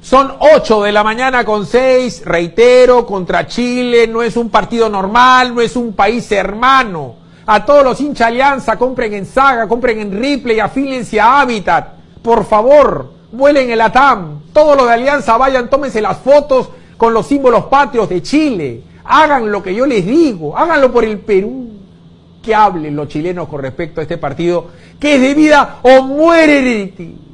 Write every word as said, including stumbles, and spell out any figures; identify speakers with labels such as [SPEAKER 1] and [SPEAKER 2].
[SPEAKER 1] Son ocho de la mañana con seis, reitero, contra Chile, no es un partido normal, no es un país hermano. A todos los hinchas Alianza, compren en Saga, compren en Ripley, afílense a Hábitat. Por favor, vuelen el ATAM. Todos los de Alianza vayan, tómense las fotos con los símbolos patrios de Chile. Hagan lo que yo les digo, háganlo por el Perú. Que hablen los chilenos con respecto a este partido, que es de vida o muerte.